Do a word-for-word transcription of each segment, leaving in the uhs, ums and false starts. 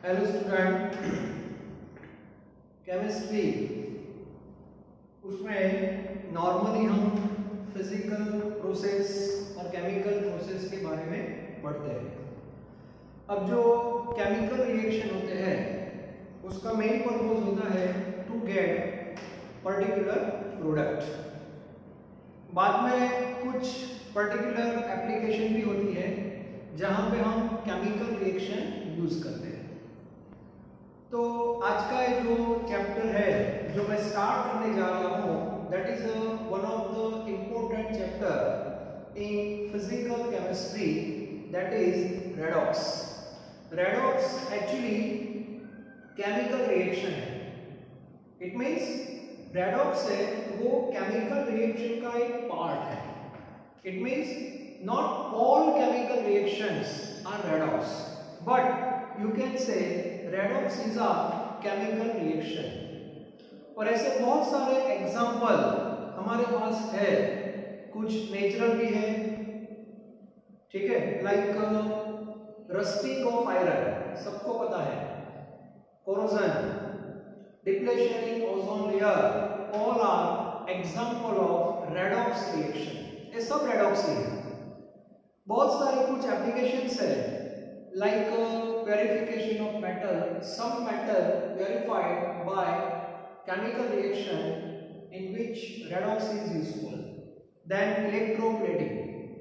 Hello student, chemistry उसमें normally हम physical process और केमिकल प्रोसेस के बारे में पढ़ते हैं। अब जो केमिकल रिएक्शन होते हैं उसका मेन पर्पस होता है टू गेट पर्टिकुलर प्रोडक्ट। बाद में कुछ पर्टिकुलर एप्लीकेशन भी होती है जहाँ पे हम केमिकल रिएक्शन यूज करते हैं। तो आज का जो चैप्टर है जो मैं स्टार्ट करने जा रहा हूँ, that is one of the important chapter in physical chemistry, that is redox. Redox actually chemical reaction है। इट मीन्स रेडॉक्स है वो केमिकल रिएक्शन का एक पार्ट है। It means not all chemical reactions are redox, but you can say redox is a chemical reaction। और ऐसे बहुत सारे एग्जाम्पल हमारे पास है, कुछ नेचुरल भी है, ठीक है, लाइक रस्टिंग ऑफ आयरन, सबको पता है, corrosion, depletion in ozone layer, all are example of redox reaction. ये सब रेडॉक्स ही है। बहुत सारे कुछ एप्लीकेशंस है, like uh, purification of metal, some metal purified by chemical reaction in which redox is useful। then electroplating,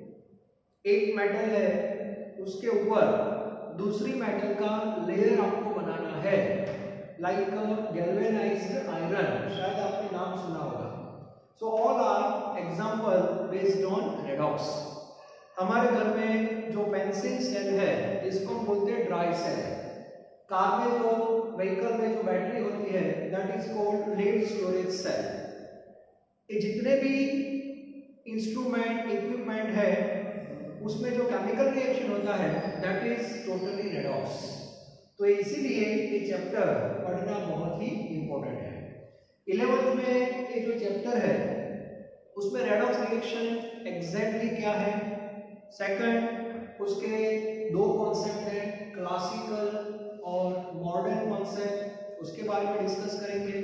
एक metal है उसके ऊपर दूसरी मेटल का लेयर आपको बनाना है, like galvanized iron, शायद आपने नाम सुना होगा। so all are example based on redox। हमारे घर में जो पेंसिल सेल है इसको हम बोलते हैं ड्राई सेल। कार में जो व्हीकल में जो बैटरी होती है that is called lead storage cell. ये जितने भी इंस्ट्रूमेंट इक्विपमेंट है उसमें जो केमिकल रिएक्शन होता है दैट इज टोटली रेडॉक्स। तो इसीलिए ये चैप्टर पढ़ना बहुत ही इंपॉर्टेंट है। इलेवेंथ में ये जो चैप्टर है उसमें रेडॉक्स रिएक्शन एग्जैक्टली क्या है, सेकंड उसके दो कॉन्सेप्ट हैं, क्लासिकल और मॉडर्न कॉन्सेप्ट, उसके बारे में डिस्कस करेंगे।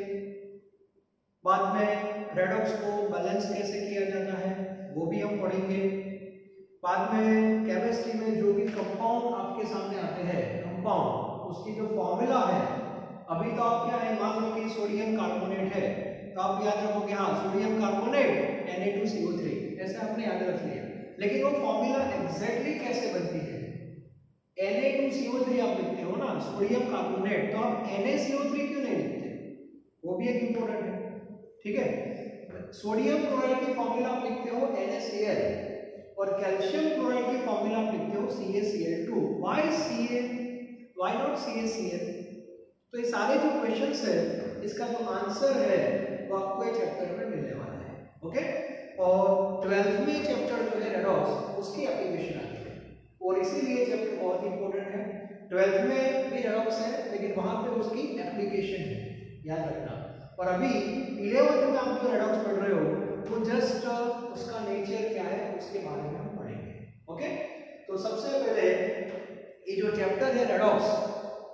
बाद में रेडॉक्स को बैलेंस कैसे किया जाता है वो भी हम पढ़ेंगे। बाद में केमिस्ट्री में जो भी कंपाउंड आपके सामने आते हैं, कंपाउंड उसकी जो फॉर्मूला है, अभी तो आप क्या है, मान लो कि सोडियम कार्बोनेट है तो आप याद रखोगे हाँ sodium carbonate N A two C O three, ऐसे आपने याद रख लिया। लेकिन वो फॉर्मूला एग्जैक्टली कैसे बनती है, N A two C O three आप लिखते हो ना सोडियम कार्बोनेट, तो आप N A C O three क्यों नहीं लिखते, वो भी एक इंपॉर्टेंट है, ठीक है। सोडियम क्लोराइड की फॉर्मूला आप लिखते हो एन ए सी एल और कैल्शियम क्लोराइड की फॉर्मूला आप लिखते हो C A C L two. Why C A, why not C A C L? तो ये सारे जो क्वेश्चंस है इसका जो आंसर है वो आपको ये चैप्टर में मिलने वाला है, ओके। और ट्वेल्थवें चैप्टर जो है रेडॉक्स, उसकी एप्लीकेशन आती है और इसीलिए चैप्टर बहुत इंपॉर्टेंट है। ट्वेल्थ में भी रेडॉक्स है लेकिन वहां पे उसकी एप्लीकेशन है, याद रखना। और अभी इलेवेंथ में आप जो रेडॉक्स पढ़ रहे हो वो जस्ट उसका नेचर क्या है उसके बारे में हम पढ़ेंगे, ओके। तो सबसे पहले ये जो चैप्टर है रेडॉक्स,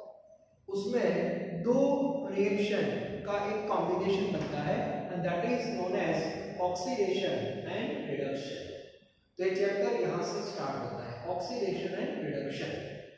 उसमें दो रिएक्शन का एक कॉम्बिनेशन बनता है and that is known as oxidation and reduction. तो ये चैप्टर यहां से स्टार्ट होता है, oxidation and reduction.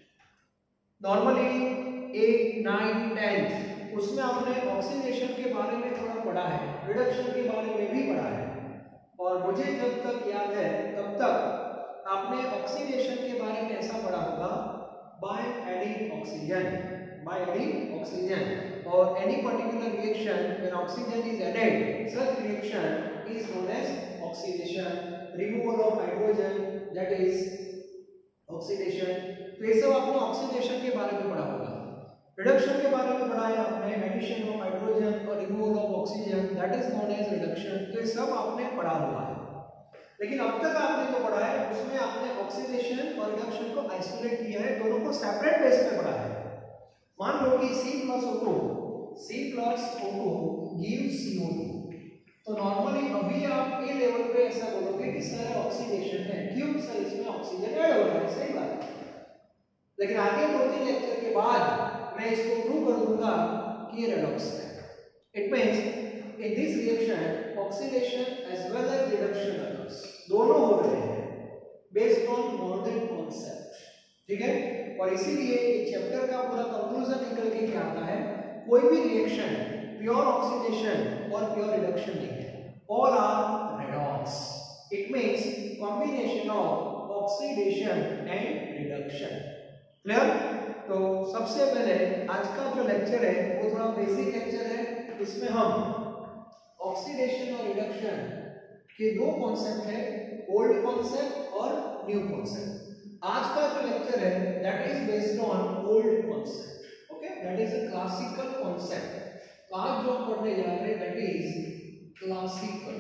Normally eight nine tenth उसमें आपने ऑक्सीडेशन के बारे में थोड़ा पढ़ा है, रिडक्शन के बारे में भी पढ़ा है, और मुझे जब तक याद है तब तक आपने ऑक्सीडेशन के बारे में ऐसा पढ़ा होगा by adding oxygen, by adding oxygen, or any particular reaction when oxygen is added, such reaction is known as oxidation। removal of hydrogen, that is oxidation। तो ये सब आपने ऑक्सीडेशन के बारे में पढ़ा होगा। रिडक्शन के बारे में पढ़ा है आपने, एडिशन ऑफ हाइड्रोजन और removal of oxygen, that is known as reduction. तो ये सब आपने पढ़ा हुआ है, लेकिन अब तक आपने जो पढ़ा है उसमें आपने ऑक्सीडेशन और रिडक्शन को आइसोलेट किया है, दोनों को सेपरेट बेस पे पढ़ा है। मान लो कि C plus O two, C plus O two gives C O two, तो नॉर्मली अभी आप ए लेवल पे ऐसा बोलोगे कि सर ऑक्सीडेशन है, क्यों सर इसमें ऑक्सीजन ऐड हो रहा है, सही बात है। लेकिन आगे दो तीन लेक्चर के बाद मैं इसको प्रूव कर दूंगा कि ये रेडॉक्स है। It means in this reaction oxidation as well as reduction occurs, दोनों हो रहे हैं बेस्ड ऑन मॉडर्न कॉन्सेप्ट, ठीक है। और इसीलिए इस चैप्टर का पूरा कंक्लूजन निकल के क्या आता है, कोई भी रिएक्शन प्योर ऑक्सीडेशन और प्योर रिडक्शन नहीं है, all are redox. It means combination of oxidation and reduction. Clear? तो सबसे पहले आज का जो लेक्चर है वो थोड़ा बेसिक लेक्चर है, इसमें हम ऑक्सीडेशन और रिडक्शन के दो कॉन्सेप्ट है, ओल्ड कॉन्सेप्ट और न्यू कॉन्सेप्ट। आज का जो लेक्चर है that is based on old concept, okay, that is a classical concept. तो आज जो हम पढ़ने जा रहे हैं that is classical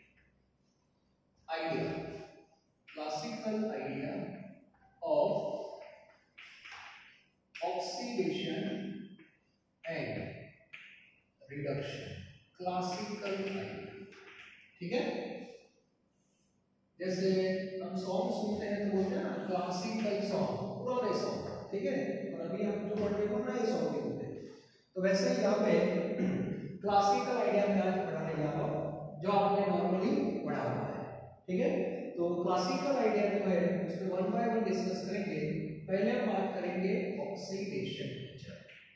idea, classical idea of oxidation and reduction, classical idea, ठीक है। जैसे हम सॉन्ग सुनते हैं तो बोलते हैं ना क्लासिकल सॉन्ग, पुराने सॉन्ग, ठीक है, और अभी हम जो पढ़ रहे हैं नए सॉन्ग भी होते हैं। तो वैसे ही यहाँ पे क्लासिकल आइडिया में आज पढ़ाने जा रहा हूँ जो आपने नॉर्मली पढ़ा हुआ है, ठीक है। तो क्लासिकल आइडिया जो है उसमें वन बाय वन डिस्कस करेंगे। पहले हम बात करेंगे ऑक्सीडेशन नेचर।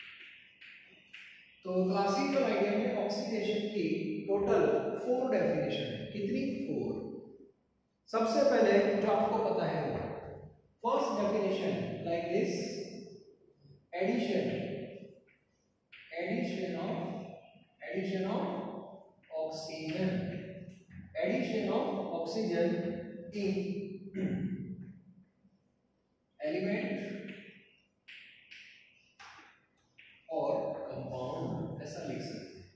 तो क्लासिकल आइडिया में ऑक्सीडेशन की टोटल फोर डेफिनेशन है। कितनी? फोर। सबसे पहले जो आपको पता है वो first definition like this, addition addition of addition of oxygen addition of oxygen in element और कंपाउंड, ऐसा लिख सकते हैं।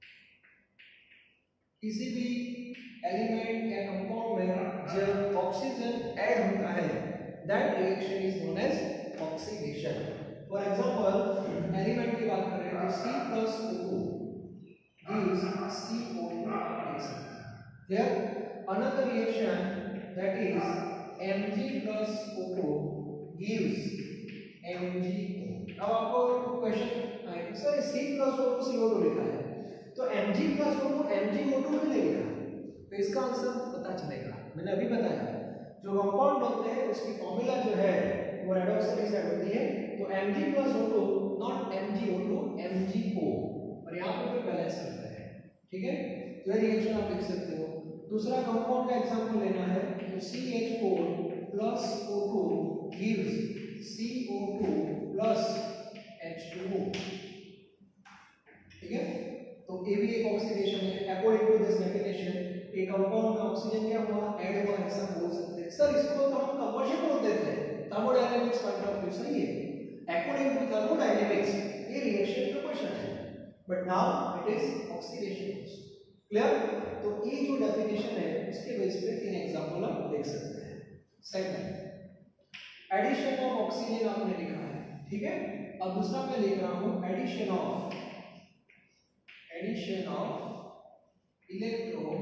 किसी भी एलिमेंट या कंपाउंड में जब ऑक्सीजन ऐड होता है that reaction is known as oxidation. For example element की बात करें तो C plus O two gives C O two, there another reaction that is Mg plus O two gives M G O। अब आपको question आए sir C plus O two C O two लिखा है तो Mg plus O two M G O two क्यों नहीं लिखा? तो इसका आंसर पता चलेगा। मैंने अभी बताया जो कंपाउंड बनते हैं उसकी फॉर्मूला जो है वो रेडॉक्स साइड होती है, तो Mg plus O two not M G O two M G O, और यहाँ पे फिर बैलेंस करते हैं, ठीक है। तो ये रिएक्शन आप लिख सकते हो। दूसरा कंपाउंड का एग्जांपल लेना है तो C H four plus O two gives C O two plus H two O, ठीक है। तो ये भी एक ऑक्सीडेशन है अकॉर्डिंग टू दिस डेफिनेशन। एक कंपाउंड में ऑक्सीजन क्या हुआ, ऐड हुआ, ऐसा बोल सकते हैं। सर इसको तो हम कंबशन बोलते थे, थर्मोडायनामिक्स पॉइंट ऑफ व्यू सही है, अकॉर्डिंग टू थर्मोडायनामिक्स ये रिएक्शन कंबशन है, but now it is oxidation. Clear? तो ये जो डेफिनेशन है उसके बेस पे तीन एग्जांपल हम देख सकते हैं। सेकंड एडिशन ऑफ ऑक्सीजन आपने लिखा है, ठीक है। अब दूसरा मैं लिख रहा हूं addition of addition of electro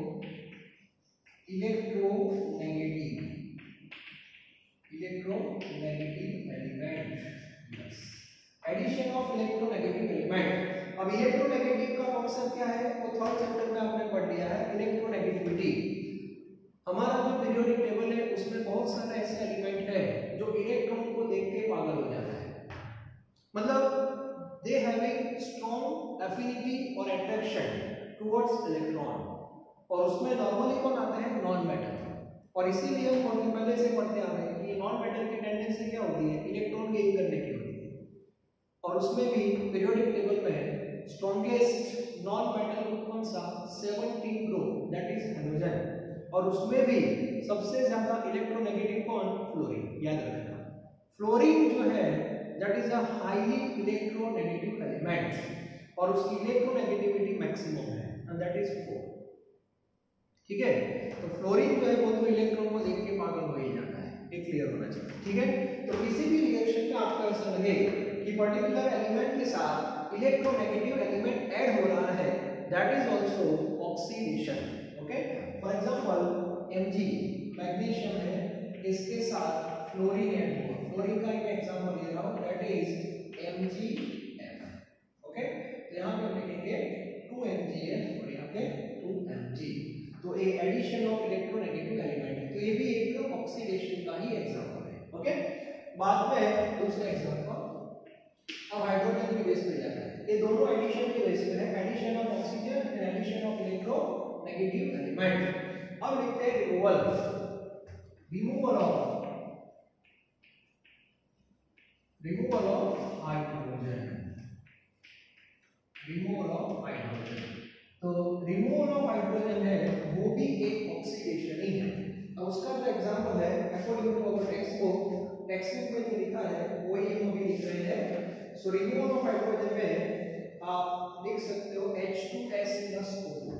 electronegative electronegative element, yes, addition of electronegative element. अब इलेक्ट्रोनेगेटिव का कॉन्सेप्ट क्या है वो थर्ड चैप्टर में आपने पढ़ लिया है। इलेक्ट्रोनेगेटिविटी हमारा जो पीरियोडिक टेबल है उसमें बहुत सारे ऐसे एलिमेंट है जो इलेक्ट्रॉन को देख के पागल हो जाता है, मतलब दे हैविंग स्ट्रॉन्ग एफिनिटी और अट्रैक्शन टुवर्ड्स इलेक्ट्रॉन, और उसमें नॉर्मली कौन आते हैं, नॉन मेटल। और इसीलिए हम पहले से पढ़ते आ रहे हैं कि नॉन मेटल की टेंडेंसी क्या होती है, इलेक्ट्रॉन गेन करने की होती है। और उसमें भी पीरियोडिक टेबल में स्ट्रॉन्गेस्ट नॉन मेटल ग्रुप कौन सा, seventeen group, that is hydrogen. और उसमें भी सबसे ज्यादा इलेक्ट्रोनेगेटिव कौन, फ्लोरीन, याद रखना। फ्लोरीन जो है that is a highly electronegative element, और उसकी इलेक्ट्रोनेगेटिविटी मैक्सिमम है एंड दैट इज फोर, ठीक है। तो फ्लोरीन जो है वो तो इलेक्ट्रॉन को देख के पागल हो ही जाता है, ये क्लियर होना चाहिए, ठीक है। तो किसी भी रिएक्शन में आपको ऐसा लगे कि पर्टिकुलर एलिमेंट के साथ इलेक्ट्रोनेगेटिव एलिमेंट ऐड हो रहा है, that is also oxidation, okay. For example Mg magnesium है, इसके साथ फ्लोरीन ऐड हुआ, फ्लोरीन का एक एग्जांपल ले रहा हूं, दैट इज Mg जी, तो a addition of electronegative element है, तो ये भी एक ऑक्सीडेशन का ही एग्जांपल है। ओके, बाद में दूसरा एग्जांपल अब हाइड्रोजन की बेस पे जाता है। ये दोनों एडिशन के बेस पे है, addition of oxygen and addition of electronegative element. अब लिखते हैं removal, removal of removal of hydrogen, removal of hydrogen. तो रिमूवल ऑफ हाइड्रोजन है वो भी एक ऑक्सीडेशन ही है। अब उसका जो एग्जांपल है according to our text book, text book में जो लिखा है वही हम भी लिख रहे हैं। सो रिमूवल ऑफ हाइड्रोजन में आप लिख सकते हो H two S plus O two,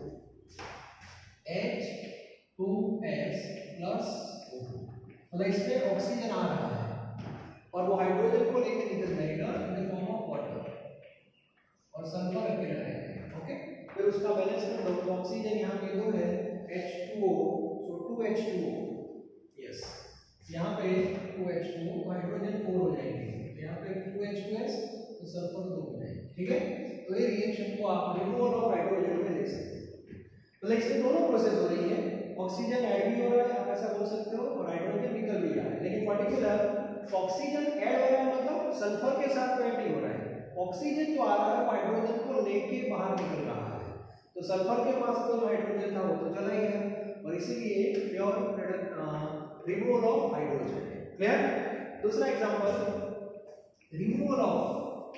H two S plus O two, मतलब इसमें ऑक्सीजन आ रहा है और वो हाइड्रोजन को लेकर निकल जाएगा in the form of water और सल्फर अकेला रहेगा। ओके, फिर उसका बैलेंस कर दो, तो ऑक्सीजन यहाँ पे दो है H two O, so two H two O, yes, यहाँ पे two H two O, hydrogen four हो जाएंगे, यहाँ पे टू एच टू एस, तो सल्फर दो हो जाएगा। ठीक है, तो ये रिएक्शन को आप रिमूवल ऑफ हाइड्रोजन में लिख सकते हो। तो लाइक इसमें दोनों प्रोसेस हो रही है, ऑक्सीजन ऐड भी हो रहा है, आप ऐसा बोल सकते हो, और हाइड्रोजन निकल भी रहा है, लेकिन पर्टिकुलर ऑक्सीजन ऐड हो रहा है मतलब सल्फर के साथ ऐड नहीं हो रहा है, ऑक्सीजन जो आ रहा है हाइड्रोजन को लेके बाहर निकल रहा है, तो सल्फर के पास तो जो हाइड्रोजन था वो तो चला ही गया, और इसीलिए प्योर रिमूवल ऑफ हाइड्रोजन है। क्लियर? दूसरा example, removal of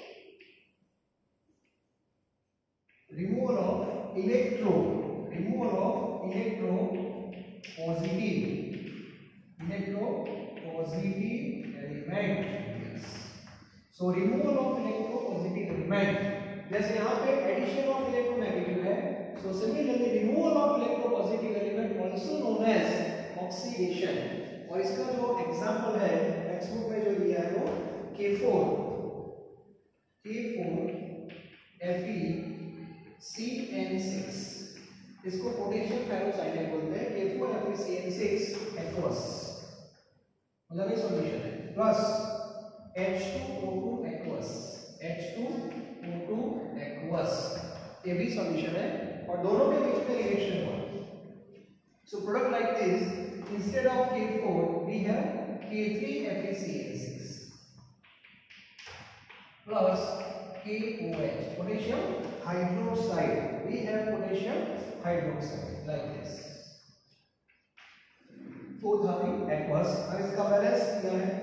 removal of electro removal of electropositive electropositive element. So removal of electropositive element, जैसे यहाँ पे एडिशन ऑफ इलेक्ट्रोनेगेटिव है, so similarly removal of electropositive element also known as oxidation. और इसका जो example है text book में जो दिया है वो K four K four F E C N six, इसको पोटेशियम फेरोसाइनाइड बोलते हैं, K four F E C N six aqueous, मतलब ये सॉल्यूशन है, plus H two O two aqueous, H two O two aqueous, ये भी solution है, और दोनों के बीच में रिएक्शन हुआ। So product like this, instead of K four we have K three F E C N six plus K O H, potassium hydroxide, we have potassium hydroxide like this, fourth having aqueous। अब इसका balance क्या है,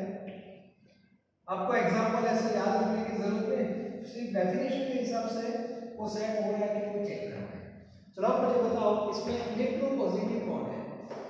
आपको example ऐसे याद रखने की जरूरत है, सिर्फ डेफिनेशन के हिसाब से वो सेट हो रहा है कि वो चेक करना है। चलो आप मुझे बताओ इसमें इलेक्ट्रो पॉजिटिव कौन है?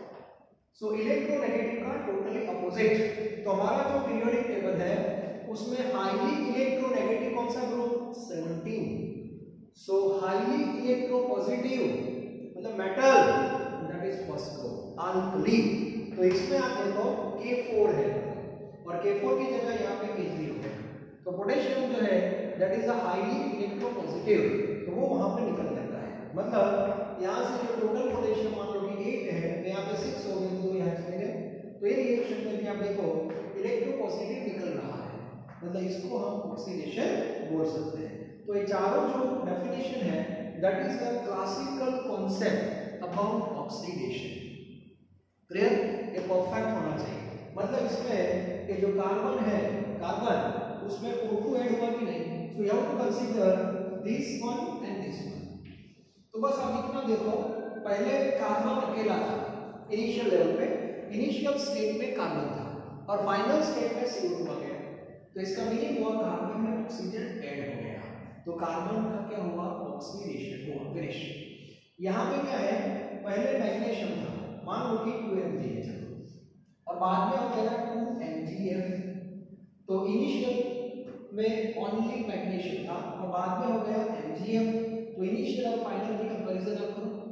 सो इलेक्ट्रोनेगेटिव का टोटली अपोजिट, तो हमारा जो पीरियोडिक टेबल है उसमें हाईली इलेक्ट्रोनेगेटिव कौन सा group? Seventeen. So highly electropositive मतलब metal, that is first group, alkali. तो इसमें आप देखो के फोर है और के फोर की जगह यहाँ पे के थ्री हो गया, तो पोटेशियम जो है that is a highly electropositive, तो वो वहां पे निकल जाता है। मतलब यहाँ से जो टोटल पोटेशियम मान लो कि एट है, तो यहाँ पे सिक्स हो गए, तो यहाँ चले गए, तो ये रिएक्शन में भी आप देखो इलेक्ट्रोपॉजिटिव निकल रहा है, मतलब इसको हम ऑक्सीडेशन बोल सकते हैं। तो ये चारों जो डेफिनेशन है that is the classical concept about oxidation. Clear? ये परफेक्ट होना चाहिए, मतलब इसमें ये जो कार्बन है, कार्बन उसमें O टू ऐड हुआ कि नहीं, so you have to consider this one and this one. तो बस आप इतना देखो, पहले कार्बन अकेला था इनिशियल लेवल पे, इनिशियल स्टेट में कार्बन था और फाइनल स्टेट में सी ओ टू आ गया, तो इसका मीनिंग हुआ कार्बन में ऑक्सीजन ऐड हो गया, तो कार्बन का क्या हुआ? ऑक्सीडेशन हुआ, फिनिश। यहाँ पे क्या है, पहले मैग्नीशियम था, मान लो कि टू एम जी एच, और बाद में हो गया टू एम जी एफ, तो इनिशियल में ओनली मैग्नीशियम था और बाद में हो गया एम जी एफ, तो इनिशियल और फाइनल की कंपैरिजन आप करो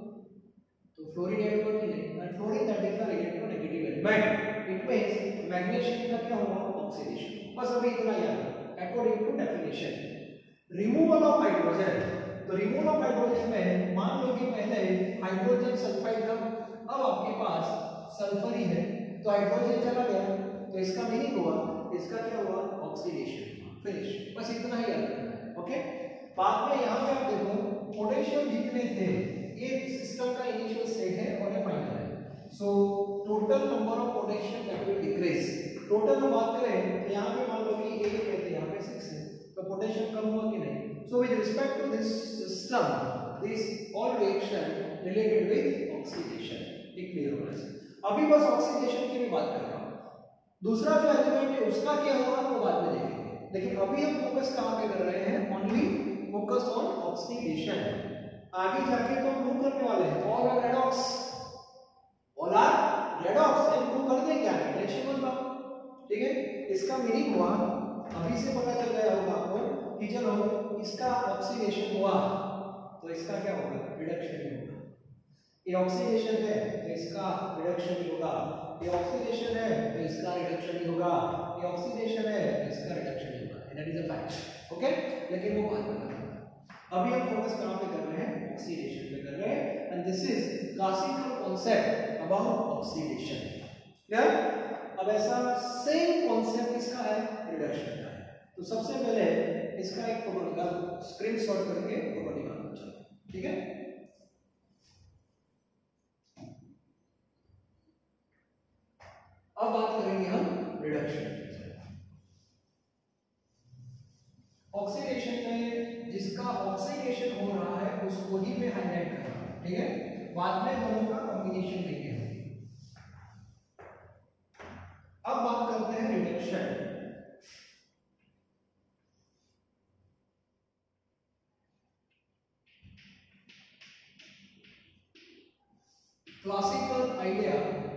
तो फ्लोरीन ऐड हुआ कि नहीं, and fluorine that is the electronegative element, it means magnesium का क्या हुआ? ऑक्सीडेशन। बस अभी इतना याद रखो according to definition. Removal of hydrogen, तो रिमूवल ऑफ हाइड्रोजन में मान लो कि पहले हाइड्रोजन सल्फाइड था, अब आपके पास सल्फर ही है, तो हाइड्रोजन चला गया, तो इसका मीनिंग हुआ, इसका क्या हुआ? Oxidation, finish. बस इतना ही याद रखना है। ओके, बाद में यहाँ पे आप देखो पोटेशियम जितने थे ये सिस्टम का इनिशियल स्टेट है और ये फाइनल है। So total number of potential that will decrease, total हम बात करें तो यहाँ पे मान लो कि एक कहते हैं, यहाँ पे सिक्स है, तो पोटेंशियल कम हुआ कि नहीं। So with respect to this system this all reaction related with oxidation, ये क्लियर होना चाहिए। अभी बस ऑक्सीडेशन की भी बात कर रहा हूँ, दूसरा जो एलिमेंट है उसका क्या होगा वो बाद में देखेंगे, लेकिन अभी हम फोकस कहाँ पे कर रहे हैं, ओनली फोकस ऑन ऑक्सीडेशन। आगे जाके तो हम प्रूव करने वाले हैं all are redox, all are redox हम प्रूव कर दें क्या है रिएक्शन होगा, ठीक है। इसका मीनिंग हुआ अभी से पता चल गया होगा आपको कि चलो इसका ऑक्सीडेशन हुआ तो इसका क्या होगा, रिडक्शन होगा। ये ऑक्सीडेशन है तो इसका रिडक्शन ही होगा, ये ऑक्सीडेशन है तो इसका रिडक्शन ही होगा, ये ऑक्सीडेशन है तो इसका रिडक्शन ही होगा, that is a fact, okay. लेकिन वो बाद में करेंगे, अभी हम फोकस कहां पे कर रहे हैं, ऑक्सीडेशन पे कर रहे हैं, and this is classical concept about oxidation, clear. अब ऐसा सेम कांसेप्ट किसका है, रिडक्शन का है। तो सबसे पहले इसका एक फोटो निकाल, स्क्रीनशॉट करके फोटो निकालो, चलो ठीक है। अब बात करेंगे हम रिडक्शन। ऑक्सीडेशन में जिसका ऑक्सीडेशन हो रहा है उसको ही मैं हाईलाइट कर रहा हूं, ठीक है। बाद में दोनों का कॉम्बिनेशन देंगे हम। अब बात करते हैं reduction. Classical idea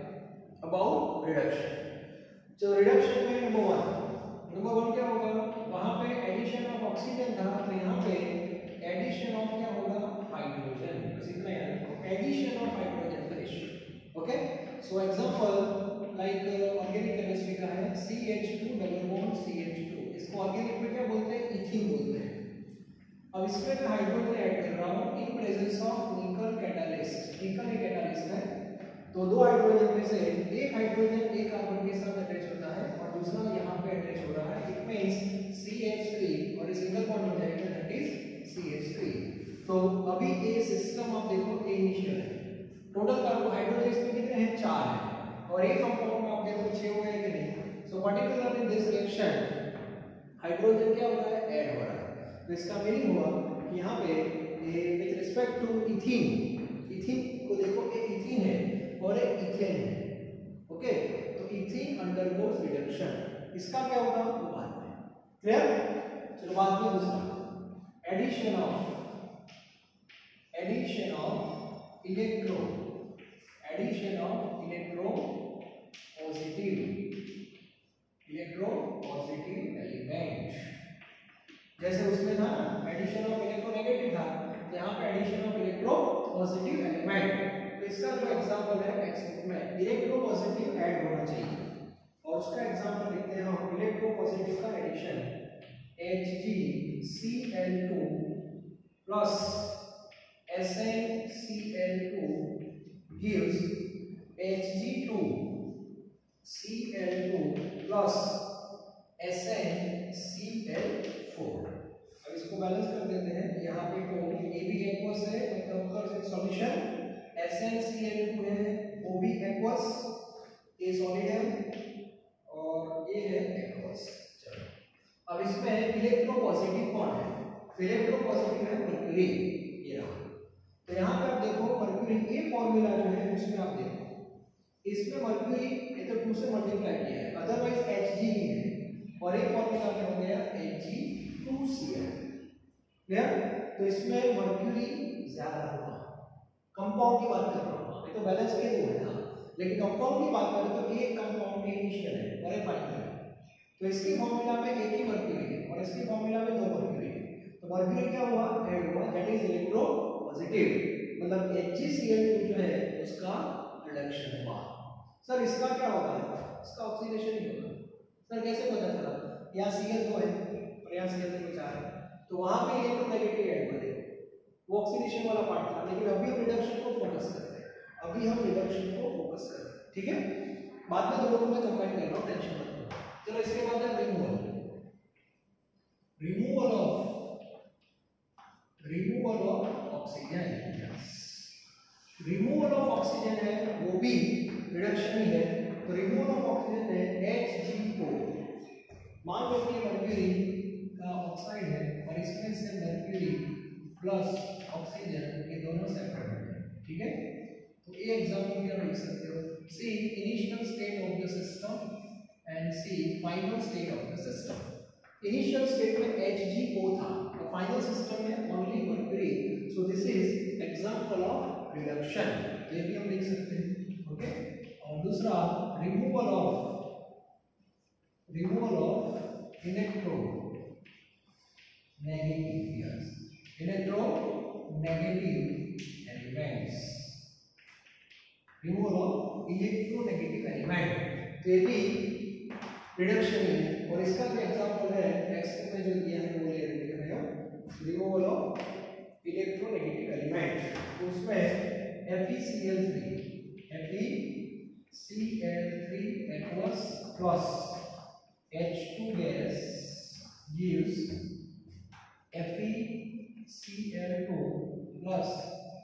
about reduction. जो रिडक्शन में नंबर वन नंबर वन क्या होगा, वहां पे एडिशन ऑफ ऑक्सीजन था तो यहाँ पे एडिशन ऑफ क्या होगा, हाइड्रोजन, बस इतना याद रखो, एडिशन ऑफ हाइड्रोजन का ratio, okay. So example like organic chemistry का है C H two double bond C H two, इसको ऑर्गेनिक में क्या बोलते हैं, इथीन बोलते हैं। अब इसमें मैं हाइड्रोजन ऐड कर रहा हूं in presence of nickel catalyst, nickel एक कैटालिस्ट है, तो दो हाइड्रोजन में से एक हाइड्रोजन एक कार्बन के साथ अटैच होता है और दूसरा यहाँ पे अटैच हो रहा है, it means C H three और ये सिंगल बॉन्ड हो जाएगा, that is C H three. तो अभी ये सिस्टम आप देखो ए इनिशियल है, टोटल कार्बोहाइड्रोजन इसमें कितने हैं, चार हैं, और एक कंपाउंड में आप देखो छह हुए हैं कि नहीं। So particularly in this reaction hydrogen क्या हो रहा है, ऐड हो रहा है। तो इसका मीनिंग हुआ कि यहाँ पे ये with respect to ethene, ethene को देखो ये इथीन है और एक इथेन है, ओके। तो इथीन अंडरगोस रिडक्शन, इसका क्या होगा वो बाद में, क्लियर। चलो बाद में दूसरा addition of addition of electro addition of electropositive electropositive element. जैसे उसमें था ना एडिशन ऑफ इलेक्ट्रोनेगेटिव था, तो यहाँ पे addition of electropositive element. इसका जो एग्जांपल है टेक्स्ट में इलेक्ट्रो पॉजिटिव ऐड होना चाहिए, और उसका एग्जांपल लिखते हैं हम इलेक्ट्रो पॉजिटिव का addition H G C L two plus S N C L two gives H G two C L two plus S N C L four. अब इसको बैलेंस कर देते हैं, यहाँ पे तो ए भी एक्वस है, मतलब solution S N C L two है, वो भी एक्वस, ये सॉलिड है और ये है एक्वस। चलो अब इसमें इलेक्ट्रो पॉजिटिव कौन है, इलेक्ट्रो पॉजिटिव है मर्क्यूरी, ये रहा। तो यहाँ पे आप देखो मर्क्यूरी ये फॉर्मूला जो है उसमें आप देखो इसमें मर्क्यूरी ये तो टू से मल्टीप्लाई किया है, अदरवाइज एच जी ही है, और एक फॉर्मूला में हो गया H G two C L, clear. तो इसमें मर्क्यूरी ज्यादा होगा, कंपाउंड की बात कर रहा हूँ, ये तो बैलेंस के दो है ना, लेकिन कंपाउंड की बात करें तो एक कंपाउंड में इनिशियल है और एक फाइनल है। तो इसकी फॉर्मूला में एक ही मर्क्यूरी है और इसकी फॉर्मूला में दो मर्क्यूरी है, तो मर्क्यूरी क्या हुआ, ऐड हुआ, दैट इज इलेक्ट्रो पॉजिटिव, मतलब H G C L two जो है उसका रिडक्शन हुआ। सर इसका क्या होगा, इसका ऑक्सीडेशन ही होगा। सर कैसे पता चला, यहाँ सी एल दो है और यहाँ सी एल टू चार है, तो वहां पे इलेक्ट्रोनेगेटिव ऐड कर देंगे, वो ऑक्सीडेशन वाला पार्ट था। लेकिन अभी हम रिडक्शन को फोकस कर रहे हैं, अभी हम रिडक्शन को फोकस कर रहे हैं, ठीक है। बाद में दोनों को मैं कंबाइन कर रहा हूं, टेंशन मत लो। चलो इसके बाद है removal removal of removal of oxygen. Removal of oxygen है वो भी रिडक्शन ही है। तो रिमूवल ऑफ ऑक्सीजन है एच जी ओ। मान लो कि मर्क्यूरी का ऑक्साइड है और इसमें से मर्क्यूरी प्लस ऑक्सीजन ये दोनों सेपरेट हैं, ठीक है। तो ये एग्जांपल क्या लिख सकते हो, see initial state of the system and see final state of the system. Initial state में H G O था और फाइनल सिस्टम में only mercury, so this is example of reduction, ये भी हम लिख सकते हैं, ओके। और दूसरा removal of removal of electronegative yes electronegative elements, removal of electronegative element, तो ये भी रिडक्शन ही है। और इसका जो एग्जांपल है टेक्स्ट में जो दिया है वो ले लिख रहे हो, रिमूवल ऑफ इलेक्ट्रोनेगेटिव एलिमेंट, तो उसमें F e C l three F e C l three aqueous plus H two gas gives F e C l two plus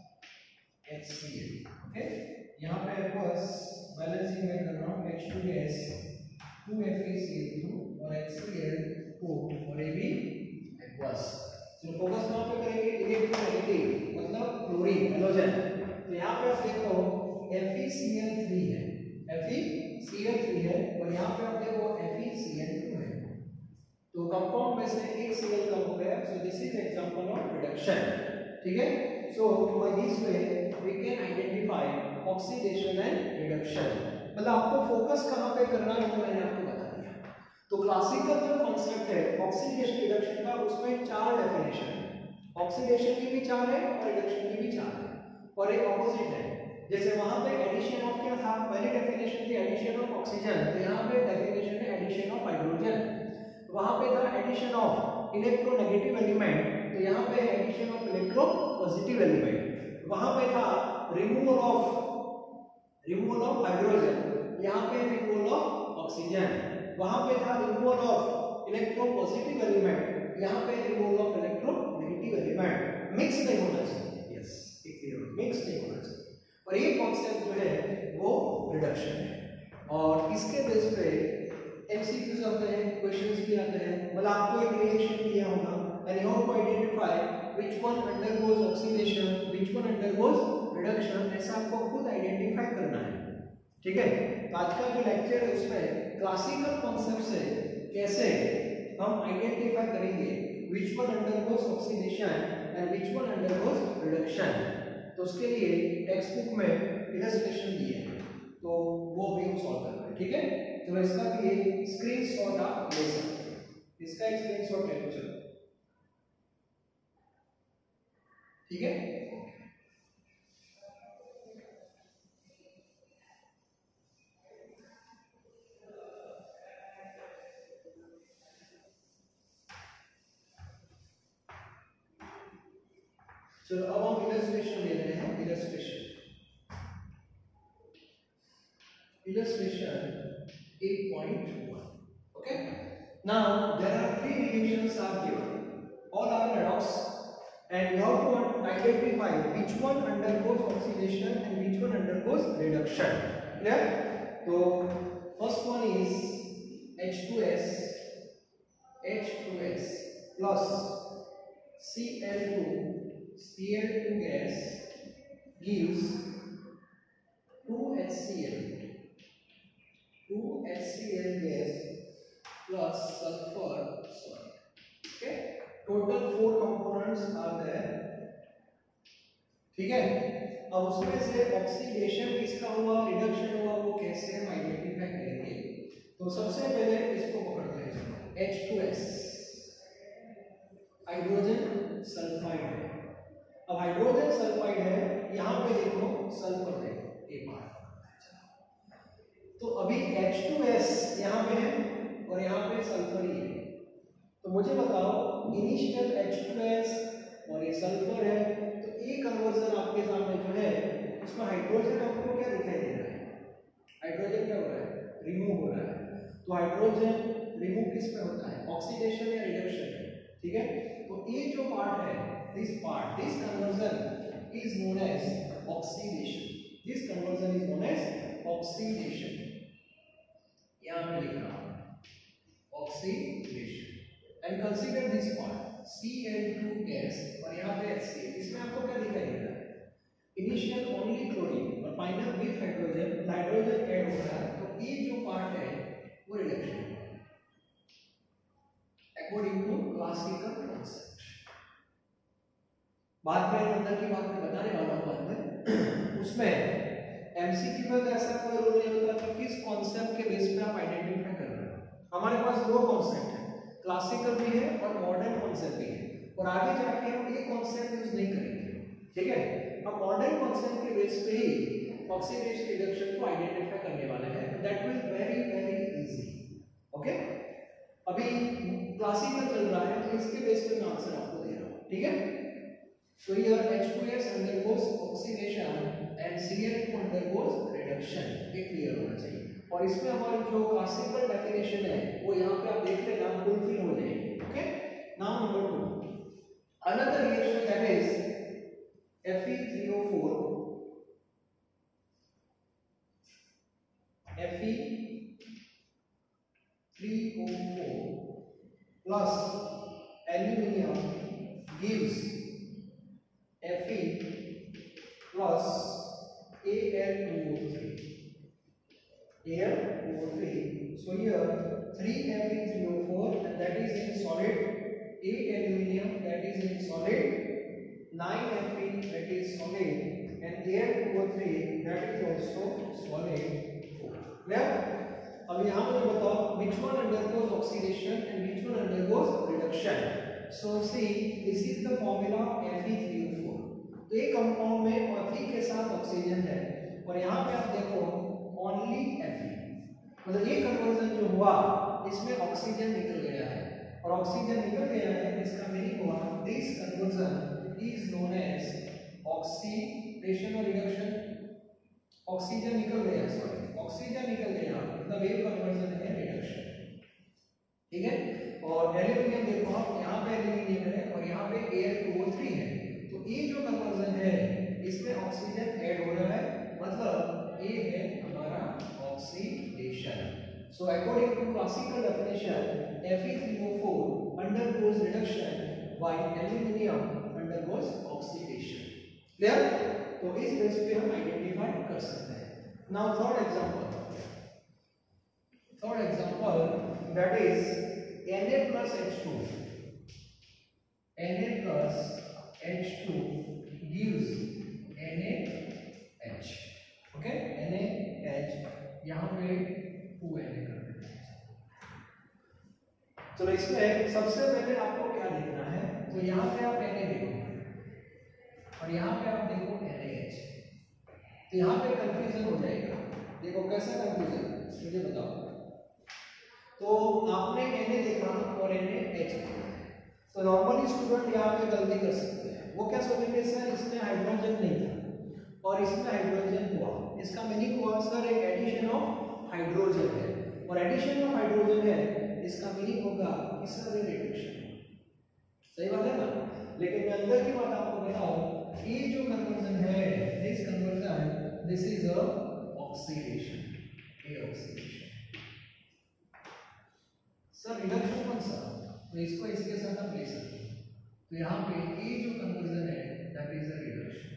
H C l, ओके। यहाँ पे aqueous बैलेंसिंग में कर रहा हूँ, H two gas two F e C l two और H C l two और ये भी aqueous। तो फोकस कहाँ पे करेंगे, इलेक्ट्रोनेगेटिव मतलब क्लोरीन हैलोजन। तो यहाँ पे आप देखो F e C l three है, F e C l three है और यहाँ पे आप देखो F e C l two है, तो कंपाउंड में से एक Cl कम हो गया, so this is example of reduction, ठीक है। So by this way we can identify oxidation and reduction. मतलब आपको फोकस कहाँ पे करना है वो मैंने आपको बता दिया। तो क्लासिकल जो कॉन्सेप्ट है ऑक्सीडेशन रिडक्शन का, उसमें चार डेफिनेशन है, ऑक्सीडेशन की भी चार है और रिडक्शन की भी चार है, और एक ऑपोजिट है। जैसे वहां पे एडिशन ऑफ क्या था, पहली डेफिनेशन थी एडिशन ऑफ ऑक्सीजन, तो यहाँ पे डेफिनेशन है एडिशन ऑफ हाइड्रोजन। वहां पे था एडिशन ऑफ इलेक्ट्रोनेगेटिव एलिमेंट, तो यहाँ पे addition of electropositive element. वहां पे था removal of removal of hydrogen, यहाँ पे रिमूवल ऑफ ऑक्सीजन। वहां पे था removal of electropositive element, यहाँ पे removal of electronegative element. Mix नहीं होना चाहिए, यस क्लियर, मिक्स नहीं होना चाहिए। और ये कॉन्सेप्ट जो है वो रिडक्शन है, और इसके बेस पे एमसीक्यूज आते हैं, क्वेश्चंस भी आते हैं। मतलब आपको एक रिएक्शन दिया होगा and you have to identify which one undergoes oxidation, which one undergoes reduction, ऐसा आपको खुद आइडेंटिफाई करना है, ठीक है। तो आज का जो लेक्चर है उसमें क्लासिकल कॉन्सेप्ट से कैसे हम आइडेंटिफाई करेंगे which one undergoes oxidation and which one undergoes reduction. तो उसके लिए टेक्स्ट बुक में इलस्ट्रेशन दिए हैं, तो वो भी हम सॉल्व करते हैं, ठीक है। तो इसका भी एक स्क्रीनशॉट आप ले सकते हैं, इसका एक स्क्रीनशॉट ले लो, चलो ठीक है। चलो अब हम इलस्ट्रेशन ले रहे हैं, illustration illustration eight point one, okay. Now there are three reactions are given, all are redox, and you have to identify which one undergoes oxidation and which one undergoes reduction, clear? So first one is H two S H two S plus C l two C l two gas gives two H C l two H C l gas plus sulfur solid, okay. Total four components are there, ठीक है। अब उसमें से oxidation किसका हुआ, reduction हुआ, वो कैसे हम आइडेंटिफाई करेंगे। तो सबसे पहले इसको पकड़ते हैं, H two S hydrogen sulphide है। अब हाइड्रोजन सल्फाइड है, यहाँ पे देखो सल्फर देखो, एक बार तो अभी H टू S यहाँ पे है और यहाँ पे सल्फर ही है। तो मुझे बताओ इनिशियल H टू S और ये सल्फर है, तो ए कन्वर्जन आपके सामने जो है उसमें हाइड्रोजन आपको क्या दिखाई दे रहा है, हाइड्रोजन क्या हो रहा है, रिमूव हो रहा है। तो हाइड्रोजन रिमूव किस में होता है, ऑक्सीडेशन या रिडक्शन में, ठीक है। तो ये जो पार्ट है, this part, this conversion is known as oxidation, this conversion is known as oxidation, यहां पे लिख रहा हूं oxidation. And consider this part C L two gas और यहां पे एच सी एल, इसमें आपको क्या दिखाई दे रहा है, इनिशियल ओनली क्लोरीन और final with hydrogen, hydrogen add हो रहा है, तो ये जो पार्ट है वो रिडक्शन है अकॉर्डिंग टू क्लासिकल कॉन्सेप्ट। बाद में अंदर की बात मैं बताने वाला हूं बाद में। उसमें एमसीक्यू में तो ऐसा कोई रूल नहीं होता कि किस कॉन्सेप्ट के बेस पे आप आइडेंटिफाई कर रहे हो। हमारे पास दो कॉन्सेप्ट है, क्लासिकल भी है और मॉडर्न कॉन्सेप्ट भी है, और आगे जाके हम ये कॉन्सेप्ट यूज नहीं करेंगे, ठीक है। हम मॉडर्न कॉन्सेप्ट के बेस पे ही ऑक्सीडेशन रिडक्शन को आइडेंटिफाई करने वाले हैं, that will very very easy, okay. अभी क्लासिकल चल रहा है तो इसके बेस पे मैं आंसर आपको दे रहा हूं, ठीक है। So here H two S undergoes oxidation and C l two undergoes reduction, ये क्लियर होना चाहिए। और इसमें हमारी जो क्लासिकल डेफिनेशन है वो यहाँ पे आप देख लेना फुलफिल हो जाएगी, okay. Now number two, another reaction that is F e three O four, F e three O four plus aluminium gives Fe plus A l two O three, A l two O three. So here three F e three O four and that is in solid, eight aluminium that is in solid, nine F e that is solid, and A l two O three that is also solid four. Clear? अब यहाँ मुझे बताओ which one undergoes oxidation and which one undergoes reduction. So see, this is the formula F e three O four. तो एक compound में Fe के साथ oxygen है और यहाँ पे आप देखो ओनली Fe, मतलब ये कन्वर्जन जो हुआ इसमें ऑक्सीजन निकल गया है, और ऑक्सीजन निकल गया है इसका मीनिंग हुआ this conversion is known as oxidation और रिडक्शन। ऑक्सीजन निकल गया, सॉरी ऑक्सीजन निकल गया मतलब ये कन्वर्जन है रिडक्शन, ठीक है। और एल्यूमिनियम देखो आप, यहाँ पे एल्यूमिनियम है और यहाँ पे A l two O three है, तो ये जो कन्वर्जन है इसमें ऑक्सीजन ऐड हो रहा है, मतलब ये है हमारा oxidation. So according to classical definition F e three O four undergoes reduction while aluminium undergoes oxidation। Clear? तो इस बेस पे हम आइडेंटिफाई कर सकते हैं। Now third example, third example that is Na plus H two, Na plus H two gives NaH, okay, NaH, यहाँ पे to Na कर देते हैं। चलो इसमें सबसे पहले आपको क्या देखना है, तो यहाँ पे आप Na देखो और यहाँ पे आप देखो NaH, तो यहाँ पे कंफ्यूजन हो जाएगा। देखो कैसा कंफ्यूजन, मुझे बताओ। तो आपने Na देखा और NaH देखा, तो नॉर्मली स्टूडेंट यहाँ पे गलती कर सकते हैं, वो क्या सोचेंगे सर इसमें हाइड्रोजन नहीं था और इसमें हाइड्रोजन हुआ, इसका मीनिंग हुआ सर एक एडिशन ऑफ हाइड्रोजन है, और एडिशन ऑफ हाइड्रोजन है इसका मीनिंग होगा कि सर ये रिडक्शन। सही बात है ना, लेकिन मैं अंदर की बात आपको बताऊं, ये जो कन्वर्जन है this conversion this is a oxidation, ये ऑक्सीडेशन। सर रिडक्शन कौन सा, तो इसको इसके साथ हम ले सकते हैं, तो यहाँ पे ये जो कन्वर्जन है दैट इज अ रिडक्शन,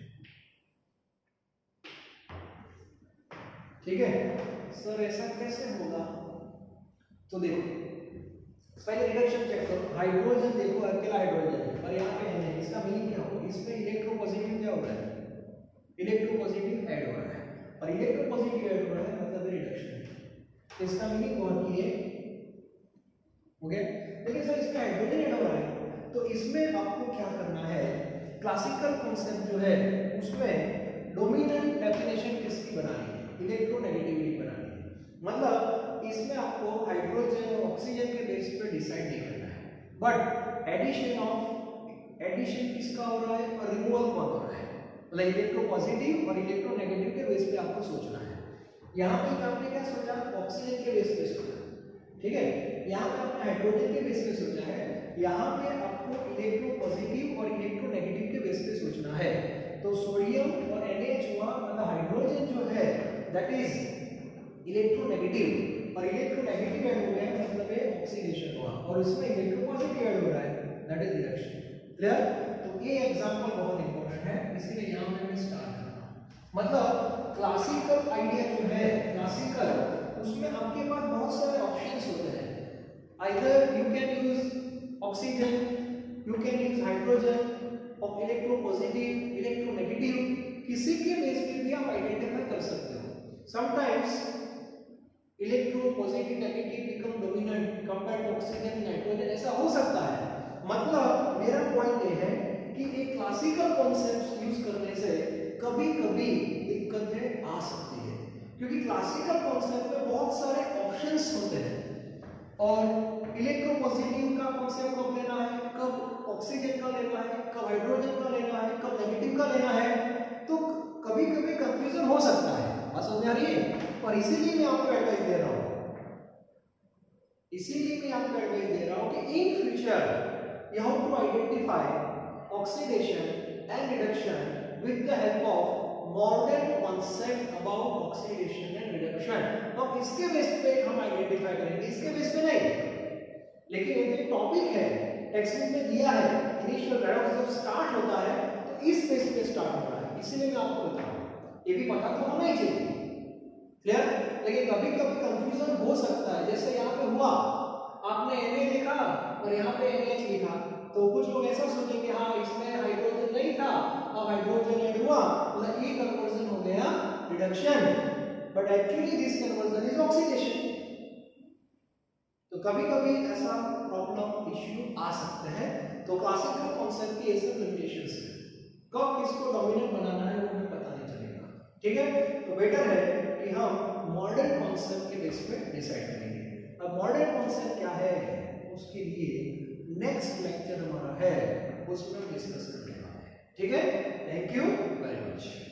ठीक है। सर ऐसा कैसे होगा, तो देखो पहले रिडक्शन चेक करो, हाइड्रोजन देखो अकेला हाइड्रोजन है और यहाँ पे है, इसका मीनिंग क्या होगा, इसमें इलेक्ट्रो पॉजिटिव क्या हो रहा है, इलेक्ट्रो पॉजिटिव ऐड हो रहा है, और इलेक्ट्रो पॉजिटिव ऐड हो रहा है मतलब रिडक्शन, तो इसका मीनिंग हुआ कि ये हो गया। लेकिन सर इसमें हाइड्रोजन ऐड हो रहा है, तो इसमें आपको क्या करना है, क्लासिकल कॉन्सेप्ट जो है उसमें डोमिनेंट डेफिनेशन किसकी बनानी है, इलेक्ट्रोनेगेटिविटी बनानी है, मतलब इसमें आपको हाइड्रोजन और ऑक्सीजन के बेस पे डिसाइड नहीं करना है, बट एडिशन ऑफ एडिशन किसका हो रहा है और रिमूवल कौन हो रहा है, मतलब इलेक्ट्रो पॉजिटिव और इलेक्ट्रो नेगेटिव के बेस पे आपको सोचना है। यहाँ पे आपने क्या सोचा, ऑक्सीजन के बेस पे सोचा, ठीक है। यहाँ पे आपने हाइड्रोजन के बेस पे सोचा है, यहाँ पे आपको इलेक्ट्रो पॉजिटिव और इलेक्ट्रो नेगेटिव के बेस पे सोचना है। तो सोडियम और NH हुआ, मतलब हाइड्रोजन जो है दैट इज इलेक्ट्रोनेगेटिव, और इलेक्ट्रोनेगेटिव ऐड हो गया मतलब है ऑक्सीडेशन हुआ, और इसमें इलेक्ट्रोपॉजिटिव ऐड हो रहा है दैट इज रिडक्शन। क्लियर? तो ये एग्जांपल बहुत इंपॉर्टेंट है, इसीलिए यहां पे मैं स्टार्ट कर रहा हूं। मतलब क्लासिकल आइडिया जो है, क्लासिकल, उसमें आपके पास बहुत सारे ऑप्शंस होते हैं। Either you can use oxygen, you can use hydrogen, और इलेक्ट्रोपॉजिटिव, इलेक्ट्रोनेगेटिव, किसी के बेस पे भी आप आइडेंटिफाई कर सकते हो। Sometimes electropositive negative become dominant compared to oxygen, nitrogen, ऐसा हो सकता है। मतलब मेरा पॉइंट ये है कि एक क्लासिकल कॉन्सेप्ट यूज करने से कभी-कभी दिक्कतें आ सकती है, क्योंकि क्लासिकल कॉन्सेप्ट में बहुत सारे ऑप्शंस होते हैं, और इलेक्ट्रोपॉजिटिव का कॉन्सेप्ट कब लेना है, कब ऑक्सीजन का लेना है, कब हाइड्रोजन का लेना है, कब नेगेटिव का लेना है, तो कभी-कभी कंफ्यूजन हो सकता है। बात समझ आ रही है? और इसीलिए मैं आपको एडवाइस दे रहा हूं, इसीलिए मैं आपको एडवाइस दे रहा हूं कि in future you have to identify oxidation and reduction with the help of modern concept about oxidation and reduction। तो इसके बेस पे हम आइडेंटिफाई करेंगे, इसके बेस पे नहीं। लेकिन ये एक टॉपिक है, टेक्स्ट बुक में दिया है, इनिशियल रेडॉक्स जब स्टार्ट होता है तो इस बेस पे स्टार्ट होता है, इसीलिए मैं आपको बता रहा हूं। ये भी पता तो होना ही चाहिए। क्लियर? लेकिन कभी कभी कंफ्यूजन हो सकता है, जैसे यहाँ पे हुआ, आपने Na लिखा और यहाँ पे NH लिखा, तो कुछ लोग ऐसा सोचेंगे हाँ इसमें हाइड्रोजन नहीं था, अब हाइड्रोजन ऐड हुआ, मतलब ये कन्वर्जन हो गया reduction, but actually this conversion is oxidation. तो कभी कभी ऐसा प्रॉब्लम इश्यू आ सकते हैं। तो क्लासिकल कॉन्सेप्ट की ऐसे लिमिटेशंस है, कब किसको डोमिनेंट बनाना है वो हमें पता नहीं चलेगा। ठीक है? तो बेटर है कि हम मॉडर्न कॉन्सेप्ट के बेस पे डिसाइड करेंगे। अब मॉडर्न कॉन्सेप्ट क्या है, उसके लिए नेक्स्ट लेक्चर हमारा है, उसमें हम डिस्कस करने वाले हैं। ठीक है? Thank you very much.